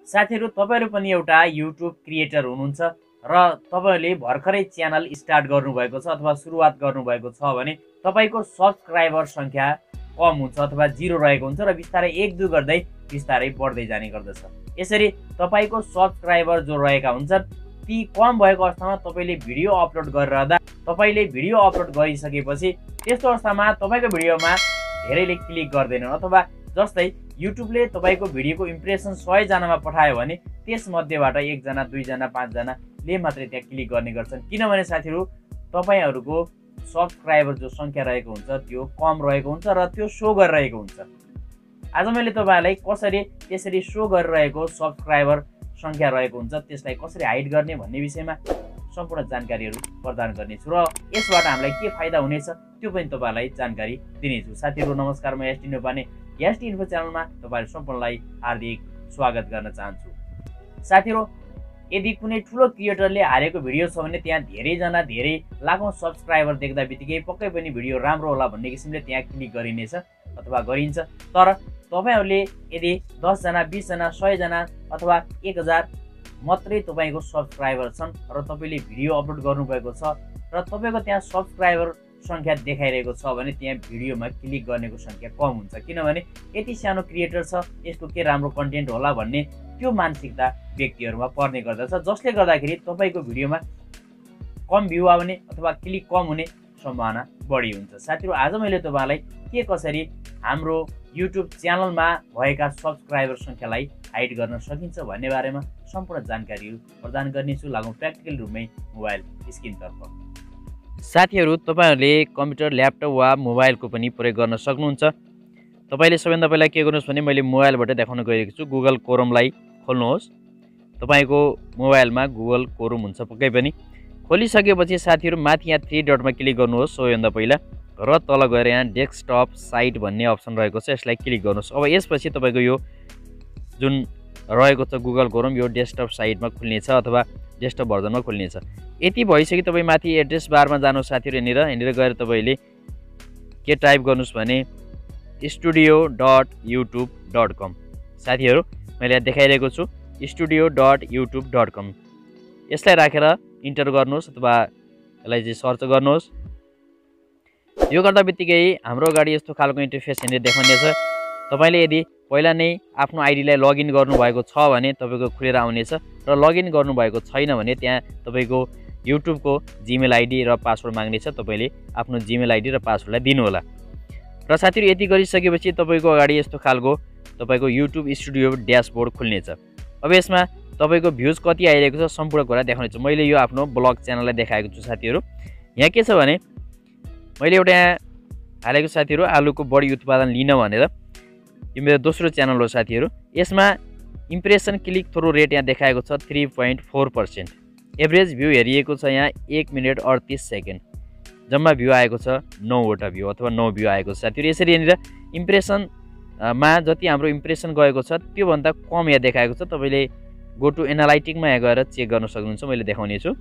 साथीहरु तपाईहरु पनि एउटा YouTube क्रिएटर हुनुहुन्छ र तपाईहरुले भर्खरै च्यानल स्टार्ट गर्नुभएको छ अथवा सुरुवात गर्नुभएको छ भने तपाईको सब्स्क्राइबर संख्या कम हुन्छ अथवा जिरो रहेको हुन्छ र बिस्तारै 1-2 गर्दै बिस्तारै बढ्दै जाने गर्दछ। यसरी तपाईको सब्स्क्राइबर जो रहेका हुन्छन् ती कम भएको अवस्थामा तपाईले भिडियो अपलोड गरिरहँदा तपाईले भिडियो अपलोड गरिसकेपछि त्यस्तो अवस्थामा तपाईको भिडियोमा धेरैले क्लिक गर्दैनन् अथवा जस्तै YouTube ले तपाईको भिडियोको इम्प्रेसन 100 जनामा पठायो भने त्यस मध्येबाट 1 जना 2 जना 5 जना ले मात्रै त्यहाँ क्लिक गर्ने गर्छन् किनभने साथीहरु तपाईहरुको सब्स्क्राइबर जो संख्या रहेको हुन्छ त्यो कम रहेको हुन्छ र त्यो शो गरिरहेको हुन्छ। आज मैले तपाईहरुलाई कसरी त्यसरी शो गरिरहेको सब्स्क्राइबर संख्या रहेको हुन्छ त्यसलाई कसरी हाइड गर्ने भन्ने विषयमा सम्पूर्ण जानकारीहरु प्रदान गर्नेछु र यसबाट हामीलाई के फाइदा हुनेछ त्यो पनि तपाईहरुलाई जानकारी दिनेछु। साथीहरु नमस्कार, म एसटी नेपाली एसटी इन्फो च्यानलमा तपाईहरु सम्पूर्णलाई हार्दिक स्वागत गर्न चाहन्छु। साथीहरु यदि कुनै ठुलो क्रिएटरले हालेको भिडियो छ भने त्यहाँ धेरै लाखौं सब्स्क्राइबर देख्दा बित्तिकै पक्कै पनि भिडियो राम्रो होला भन्ने किसिमले त्यहाँ क्लिक गरिनेछ अथवा गरिन्छ। तर तपाईहरुले यदि 10 जना 20 जना 100 जना अथवा 1000 मात्रै तपाईको सब्स्क्राइबर छन् र तपाईले भिडियो अपलोड गर्नुभएको छ र तपाईको त्यहाँ सब्स्क्राइबर संख्या देखाइरहेको छ भने त्यहाँ भिडियोमा क्लिक गर्नेको संख्या कम हुन्छ किनभने यति सानो क्रिएटर छ यसको के राम्रो कन्टेन्ट होला भन्ने त्यो मानसिकता व्यक्तिहरुमा पर्ने गर्दछ जसले गर्दाखेरि तपाईको भिडियोमा कम भ्यू आउने अथवा क्लिक कम हुने सम्भावना बढी हुन्छ। साथीहरु आज मैले तपाईलाई के कसरी हाम्रो YouTube च्यानलमा भएका सब्स्क्राइबर संख्यालाई हाइड गर्न सकिन्छ भन्ने बारेमा सम्पूर्ण जानकारीहरु प्रदान गर्नेछु। लागौं प्र्याक्टिकल रुपमै मोबाइल स्क्रिनतर्फ। साथीहरु तपाईहरुले कम्प्युटर, ल्यापटप वा मोबाइलको पनि प्रयोग गर्न सक्नुहुन्छ। तपाईले सबैभन्दा पहिला के गर्नुस् भने मैले मोबाइलबाट देखाउन गइरहेको छु। गुगल क्रोमलाई खोल्नुहोस्। तपाईको मोबाइलमा गुगल क्रोम हुन्छ पक्कै पनि। खोलिसकेपछि साथीहरु माथि यहाँ 3 डटमा क्लिक गर्नुहोस् सबैभन्दा पहिला र तल गएर यहाँ डेस्कटप साइट भन्ने अप्सन रहेको छ यसलाई क्लिक गर्नुहोस्। अब यसपछि तपाईको यो जुन रहेको छ गुगल क्रोम यो डेस्कटप साइटमा खुल्नेछ अथवा डेस्कटप भर्जनमा खुल्नेछ। यति भइसके तपाई माथि एड्रेस बारमा जानुहोस् साथीहरु। यहाँनिर गएर तपाईले के टाइप गर्नुस् भने studio.youtube.com। साथीहरु मैले यहाँ देखाइरहेको छु studio.youtube.com। यसलाई राखेर इन्टर गर्नुहोस् अथवा यसलाई चाहिँ सर्च गर्नुहोस्। यो गर्दा बित्तिकै हाम्रो अगाडि यस्तो खालको इन्टरफेस यहाँनिर देखाउनेछ। तपाईले यदि पहिला नै आफ्नो आइडीलाई लगइन गर्नुभएको छ भने तपाईको खुलेर आउनेछ र लगइन गर्नुभएको छैन भने त्यहाँ तपाईको युट्युबको जीमेल आइडी र पासवर्ड माग्नेछ। तपाईले आफ्नो जीमेल आइडी र पासवर्डलाई दिनु होला। र साथीहरु यति गरिसकेपछि तपाईको अगाडि यस्तो खालको तपाईको युट्युब स्टुडियो ड्याशबोर्ड खुल्नेछ। अब यसमा तपाईको भ्युज कति आइरहेको छ सम्पूर्ण कुरा देखाउनेछ। मैले यो आफ्नो ब्लग च्यानललाई देखाएको छु साथीहरु। यहाँ के छ भने मैले एउटा यहाँ हालेको साथीहरु आलुको बढी उत्पादन लिन भनेर। यो मेरो दोस्रो च्यानल हो साथीहरु। यसमा इम्प्रेसन क्लिक थ्रु रेट यहाँ देखाएको छ 3.4%। एभरेज भ्यू हेरिएको छ यहाँ 1 मिनेट 38 सेकेन्ड। जम्मा भ्यू आएको छ 9 वटा भ्यू अथवा 9 भ्यू आएको छ साथीहरु। यसरी यहाँनिर इम्प्रेसन मा जति हाम्रो इम्प्रेसन गएको छ त्यो भन्दा कम यहाँ देखाएको छ। तपाईले गो टु एनालाइटिकमा यहाँ गएर चेक गर्न सक्नुहुन्छ। मैले देखाउने छु।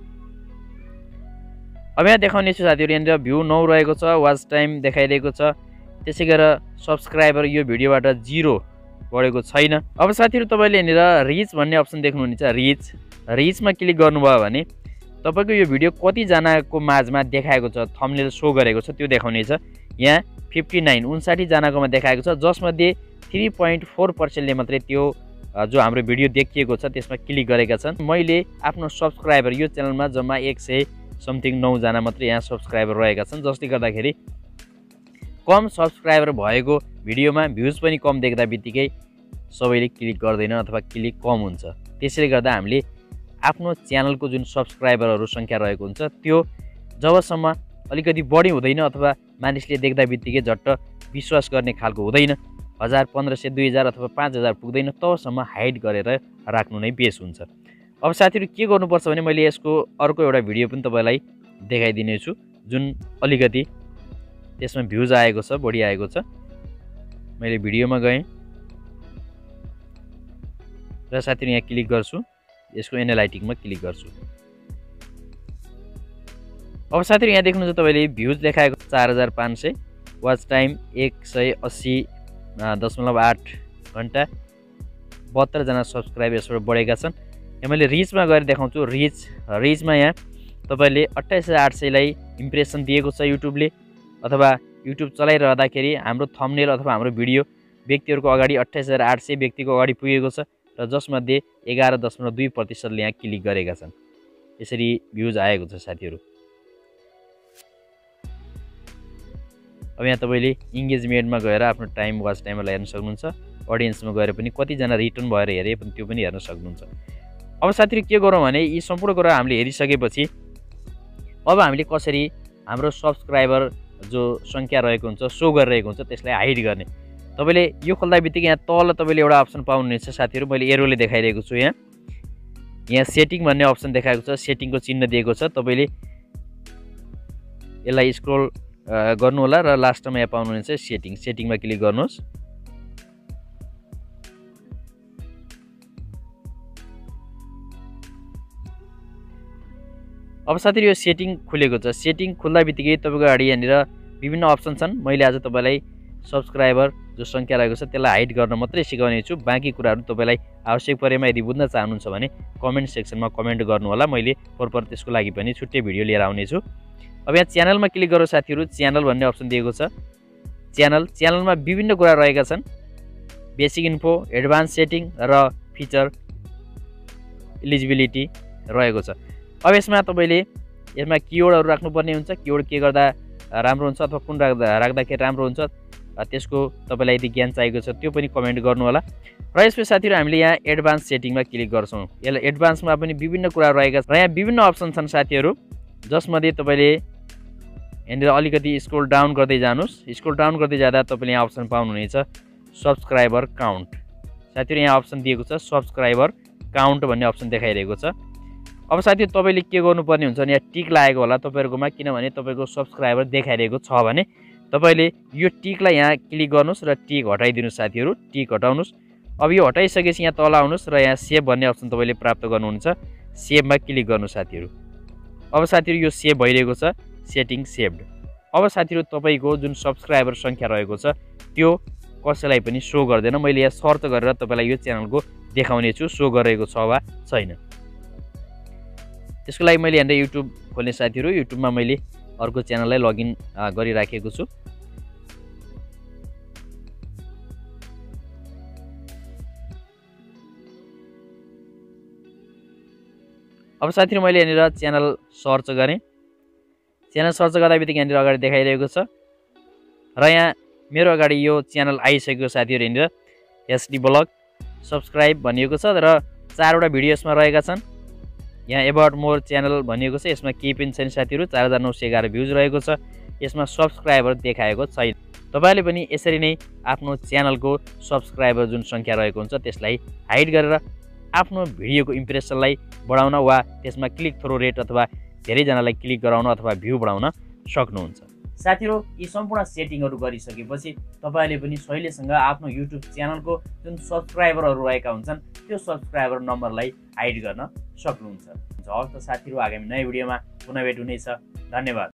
अब यहाँ देखाउने छु साथीहरु यहाँनिर भ्यू 9 रहेको छ, वाच टाइम देखाइरहेको छ। त्यसै गरेर सब्स्क्राइबर यो भिडियोबाट 0 बढेको छैन। अब साथीहरु तपाईले यहाँनिर रिच भन्ने अप्सन देख्नुहुनेछ। रिचमा क्लिक गर्नुभयो भने तपाईको यो भिडियो कति जनाको माझमा देखाएको छ थम्बनेल शो गरेको छ त्यो देखाउनेछ। यहाँ 59 जनाकोमा देखाएको छ जसमध्ये 3.4% ले मात्रै त्यो जो हाम्रो भिडियो देखिएको छ त्यसमा क्लिक गरेका छन्। मैले आफ्नो सब्स्क्राइबर यो च्यानलमा जम्मा 100 समथिङ 9 जना मात्रै यहाँ सब्स्क्राइबर रहेका छन् जसले गर्दाखेरि कम सब्स्क्राइबर भएको भिडियोमा भ्युज पनि कम देख्दा बित्तिकै सबैले क्लिक गर्दैन अथवा क्लिक कम हुन्छ। त्यसैले गर्दा हामीले आफ्नो च्यानलको जुन सब्स्क्राइबरहरु संख्या रहेको हुन्छ त्यो जबसम्म अलिकति बढी हुँदैन अथवा मानिसले देख्दा बित्तिकै झट्ट विश्वास गर्ने खालको हुँदैन 1000 1500 2000 अथवा 5000 पुग्दैन तबसम्म हाइड गरेर राख्नु नै बेस हुन्छ। अब साथीहरु के गर्नुपर्छ भने मैले यसको अर्को एउटा भिडियो पनि तपाईलाई देखाइदिने छु जुन अलिकति त्यसमा भ्युज आएको छ बढी आएको छ। मैले भिडियोमा गएँ र साथीहरु यहाँ क्लिक गर्छु। यसको एनालाइटिकमा क्लिक गर्छु। अब साथीहरु यहाँ देख्नुहुन्छ तपाईले भ्युज देखाएको 4500, वाच टाइम 180.8 घण्टा, 72 जना सब्स्क्राइबर यसबाट बढेका छन्। यहाँ मैले रिचमा गएर देखाउँछु। रिचमा यहाँ तपाईले 28800 लाई इम्प्रेसन दिएको छ युट्युबले, अथवा युट्युब चलाइरहँदाखेरि हाम्रो थम्बनेल अथवा हाम्रो भिडियो व्यक्तिहरुको अगाडि 28800 व्यक्तिको अगाडि पुगेको छ र जसमध्ये 11.2% ले यहाँ क्लिक गरेका छन्। यसरी भ्युज आएको छ साथीहरु। अब यहाँ तपाईले इंगेजमेन्टमा गएर आफ्नो टाइम वाच टाइमलाई हेर्न सक्नुहुन्छ। ऑडियन्समा गएर पनि कति जना रिटर्न भएर हेरे पनि त्यो पनि हेर्न सक्नुहुन्छ। अब साथीहरु के गरौँ भने यी सम्पूर्ण कुरा हामीले हेरिसकेपछि अब हामीले कसरी हाम्रो सब्स्क्राइबर जो संख्या रहेको हुन्छ शो गरिरहेको हुन्छ त्यसलाई हाइड गर्ने। तपाईले यो खोल्दा बित्तिकै यहाँ तल तपाईले एउटा अप्सन पाउनुहुनेछ साथीहरु। मैले एरोले देखाइरहेको छु। यहाँ सेटिङ भन्ने अप्सन देखाएको छ, सेटिङको चिन्ह दिएको छ। तपाईले यसलाई स्क्रोल गर्नु होला र लास्टमा यहाँ पाउनुहुनेछ सेटिङमा क्लिक गर्नुहोस्। अब साथीहरु यो सेटिङ खुलेको छ। सेटिङ खुल्दा बित्तिकै तपाईको अगाडि यहाँनिर विभिन्न अप्सन छन्। मैले आज तपाईलाई सब्स्क्राइबर जो संख्या रहेको छ त्यसलाई हाइड गर्न मात्रै सिकाउने छु। बाँकी कुराहरु तपाईलाई आवश्यक परेमा यदि बुझ्न चाहनुहुन्छ भने कमेन्ट सेक्सनमा कमेन्ट गर्नु होला। मैले परपर त्यसको लागि पनि छुट्टै भिडियो लिएर आउने छु। अब यहाँ च्यानलमा क्लिक गरौँ साथीहरु। च्यानल भन्ने अप्सन दिएको छ। च्यानलमा विभिन्न कुरा रहेका छन्। बेसिक इन्फो, एडभान्स सेटिङ र फिचर एलिजिबिलिटी रहेको छ। अब यसमा तपाईले यसमा किवर्डहरु राख्नुपर्ने हुन्छ। किवर्ड के गर्दा राम्रो हुन्छ अथवा कुन राख्दाखेरि राम्रो हुन्छ त्यसको तपाईलाई यदि ज्ञान चाहिएको छ त्यो पनि कमेन्ट गर्नु होला। र यसपछि साथीहरु हामीले यहाँ एडभान्स सेटिङमा क्लिक गर्छौं। यसले एडभान्समा पनि विभिन्न कुरा रहेका छन् र यहाँ विभिन्न अप्सन छन् साथीहरु, जसमध्ये तपाईले यहाँनिर अलिकति स्क्रोल डाउन गर्दै जानुस्। स्क्रोल डाउन गर्दै जाँदा तपाईले यहाँ अप्सन पाउनुहुनेछ सब्स्क्राइबर काउन्ट। साथीहरु यहाँ अप्सन दिएको छ सब्स्क्राइबर काउन्ट भन्ने अप्सन देखाइरहेको छ। अब साथीहरु तपाईले के गर्नुपर्ने हुन्छ भने यहाँ टिक लागेको होला तपाईहरुकोमा, किनभने तपाईको सब्स्क्राइबर देखाइरहेको छ भने तपाईले यो टिकलाई यहाँ क्लिक गर्नुस् र टिक हटाइदिनुस् साथीहरु। टिक हटाउनुस्। अब यो हटाइसकेपछि यहाँ तल आउनुस् र यहाँ सेभ भन्ने अप्सन तपाईले प्राप्त गर्नुहुन्छ। सेभमा क्लिक गर्नु साथीहरु। अब साथीहरु यो सेभ भइरहेको छ, सेटिङ सेभड। अब साथीहरु तपाईको जुन सब्स्क्राइबर संख्या रहेको छ त्यो कसैलाई पनि शो गर्दैन। मैले यहाँ सर्च गरेर तपाईलाई यो च्यानलको देखाउने छु शो गरिरहेको छ वा छैन। त्यसको लागि मैले यहाँ युट्युब खोल्ने साथीहरु। युट्युबमा मैले अर्को च्यानललाई लगइन गरिराखेको छु। अब साथीहरु मैले यहाँनिर च्यानल सर्च गरेँ। च्यानल सर्च गर्दा बित्तिकै यहाँनिर अगाडि देखाइरहेको छ र यहाँ मेरो अगाडि यो च्यानल आइसकेको साथीहरु। यहाँनिर एसडी ब्लग सब्स्क्राइब भनिएको छ र 4 वटा भिडियो यसमा रहेका छन्। यहाँ एबाउट मोर च्यानल भनिएको छ, यसमा केही पनि छैन साथीहरु। 4911 भ्युज रहेको छ। यसमा सब्स्क्राइबर देखाएको छैन। तपाईले पनि यसरी नै आफ्नो च्यानलको सब्स्क्राइबर जुन संख्या रहेको हुन्छ त्यसलाई हाइड गरेर आफ्नो भिडियोको इम्प्रेसनलाई बढाउन वा त्यसमा क्लिक थ्रो रेट अथवा धेरै जनालाई क्लिक गराउन अथवा भ्यू बढाउन सक्नुहुन्छ। साथीहरु यी सम्पूर्ण सेटिङहरु गरिसकेपछि तपाईले पनि सहिलेसँग आफ्नो युट्युब च्यानलको जुन सब्स्क्राइबरहरु रहेका हुन्छन् त्यो सब्स्क्राइबर नम्बरलाई हाइड गर्न सक्नुहुन्छ। हवस् त साथीहरु, आगामी नयाँ भिडियोमा पुनः भेट हुनेछ। धन्यवाद।